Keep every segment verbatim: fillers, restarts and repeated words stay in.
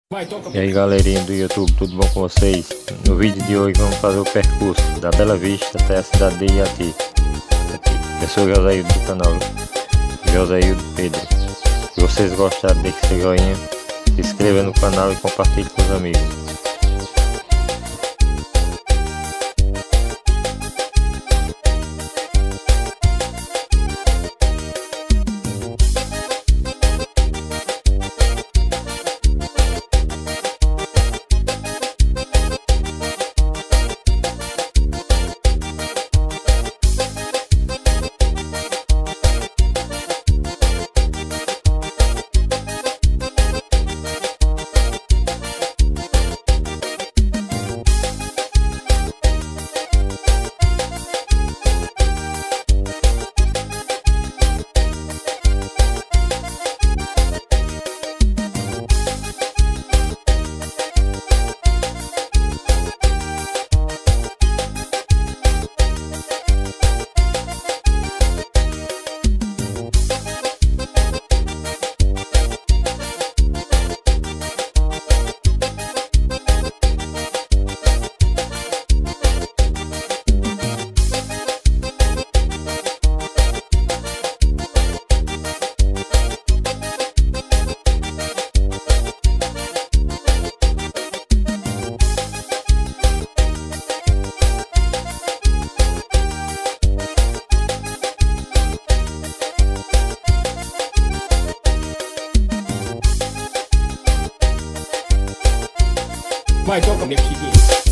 E aí galerinha do YouTube, tudo bom com vocês? No vídeo de hoje vamos fazer o percurso da Bela Vista até a cidade de Iati. Aqui. Eu sou o Joséildo do canal Joséildo Pedro. Se vocês gostaram, deixe seu joinha, se inscreva no canal e compartilhe com os amigos. Vai, toca, minha querida.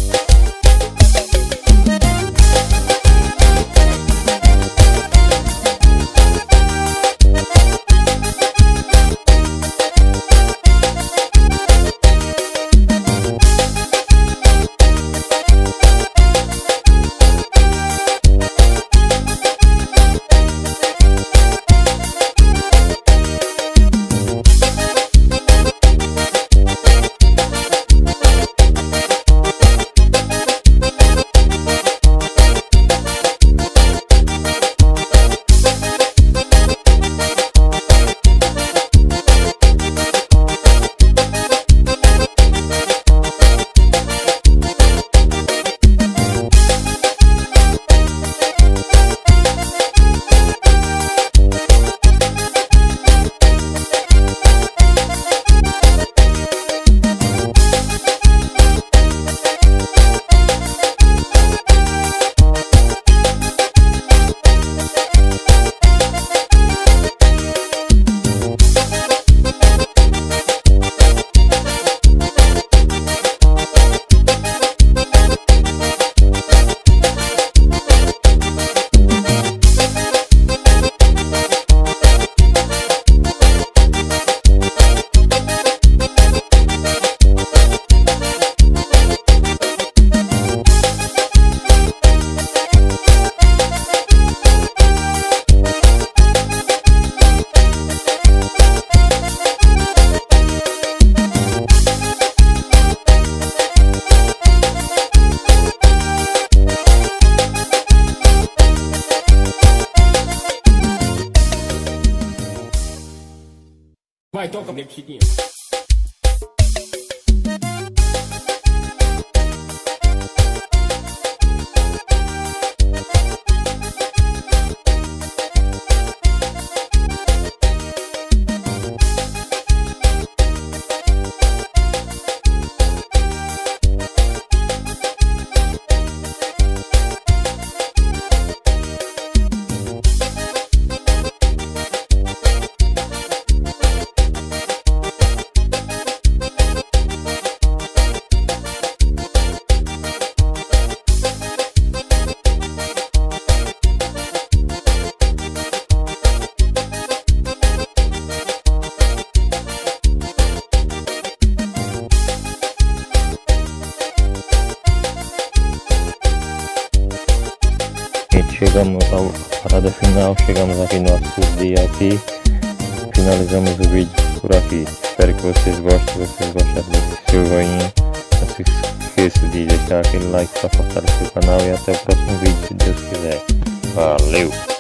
Vai, toca, minha querida. Chegamos à parada final, chegamos aqui no açude de Iati, finalizamos o vídeo por aqui. Espero que vocês gostem, se vocês gostaram, deixe seu joinha, não se esqueça de deixar aquele like para fortalecer o canal e até o próximo vídeo, se Deus quiser. Valeu!